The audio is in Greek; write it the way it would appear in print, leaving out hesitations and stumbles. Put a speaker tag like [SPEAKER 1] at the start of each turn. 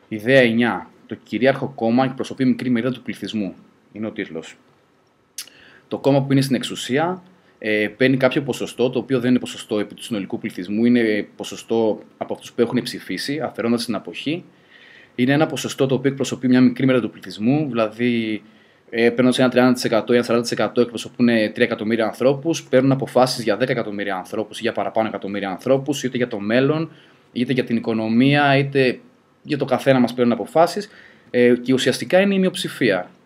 [SPEAKER 1] Ιδέα 9. Το κυρίαρχο κόμμα εκπροσωπεί μικρή μερίδα του πληθυσμού. Είναι ο τίτλος. Το κόμμα που είναι στην εξουσία παίρνει κάποιο ποσοστό, το οποίο δεν είναι ποσοστό επί του συνολικού πληθυσμού, είναι ποσοστό από αυτούς που έχουν ψηφίσει, αφαιρώντας την αποχή. Είναι ένα ποσοστό το οποίο εκπροσωπεί μια μικρή μερίδα του πληθυσμού, δηλαδή παίρνοντας ένα 30% ή ένα 40% εκπροσωπούν 3 εκατομμύρια ανθρώπους, παίρνουν αποφάσεις για 10 εκατομμύρια ανθρώπους ή για παραπάνω εκατομμύρια ανθρώπους, είτε για το μέλλον, είτε για την οικονομία, είτε για το καθένα μας παίρνουν αποφάσεις και ουσιαστικά είναι η μειοψηφία.